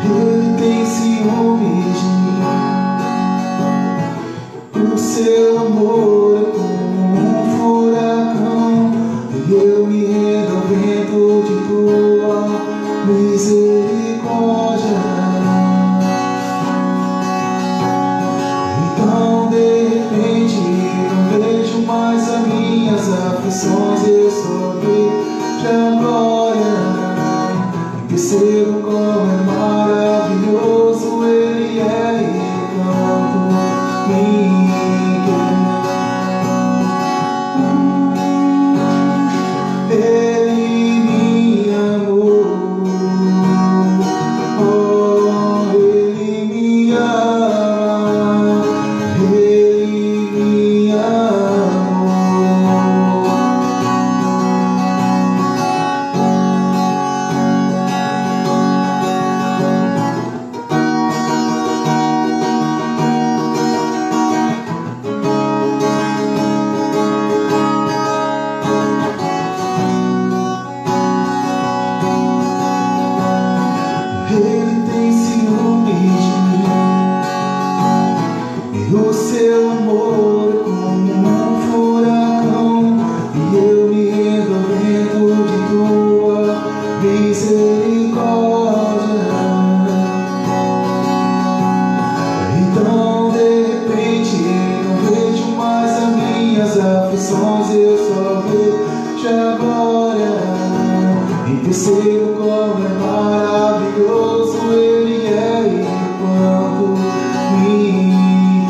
Ele tem ciúmes de mim. O seu amor é como um furacão, e eu me rendo ao vento de tua misericórdia. Então de repente não vejo mais as minhas aflições, eu só vejo a glória. E percebo como é maravilhoso Ele é e quanto me quer. Ele me amou, oh, Ele me ama, Ele me amou. Ele tem ciúmes de mim, e o seu amor é como um furacão, e eu me rendo ao vento de tua misericórdia. Então de repente não vejo mais as minhas aflições, eu só vejo a glória. E percebo como é maravilhoso Ele é e quanto me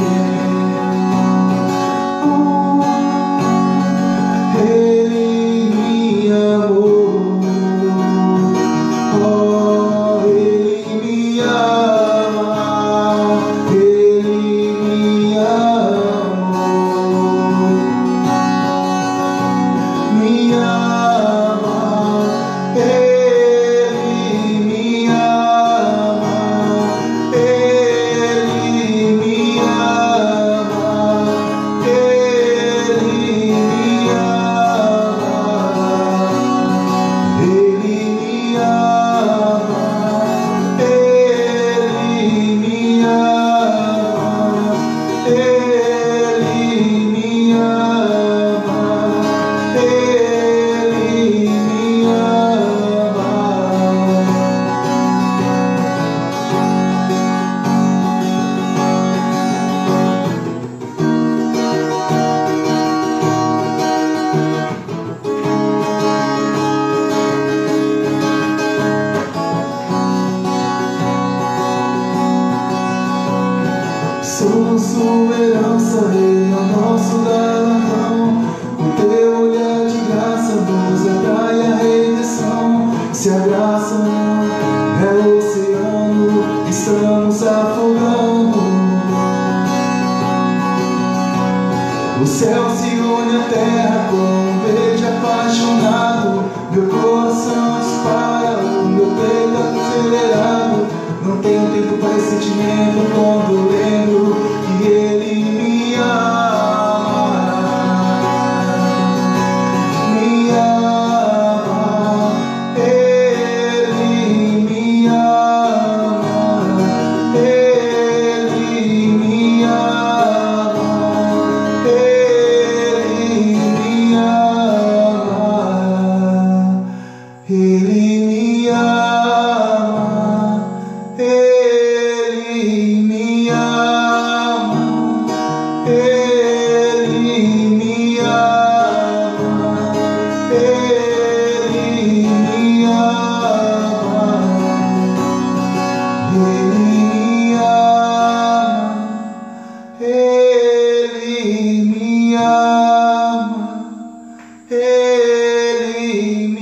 quer. Ele me amou, oh, Ele me ama, Ele me amou, me ama. Ele me ama, Ele me ama, Ele me ama, Ele me ama, Ele me ama, Ele me ama, Ele me ama. Somos sua herança, Ele é o nosso galardão. O teu olhar de graça nos atrai a redenção. Se a graça é o oceano, estamos afogando. O céu se une à terra com um beijo apaixonado. Meu coração dispara, o meu peito acelerado. Não tenho tempo para sentimento quando eu lembro que Ele me ama, me ama, Ele me ama, Ele me ama, Ele me ama, Ele me ama, Ele me ama, Ele me ama, Ele me ama, Ele me ama, Ele me ama, Ele